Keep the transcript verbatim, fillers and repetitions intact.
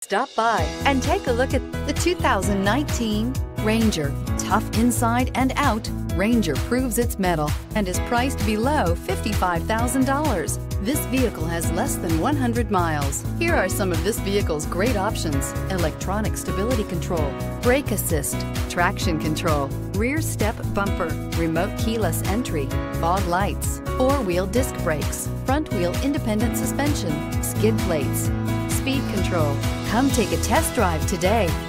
Stop by and take a look at the two thousand nineteen Ranger. Tough inside and out, Ranger proves its mettle and is priced below fifty-five thousand dollars. This vehicle has less than one hundred miles. Here are some of this vehicle's great options: electronic stability control, brake assist, traction control, rear step bumper, remote keyless entry, fog lights, four-wheel disc brakes, front wheel independent suspension, skid plates, speed control. Come take a test drive today.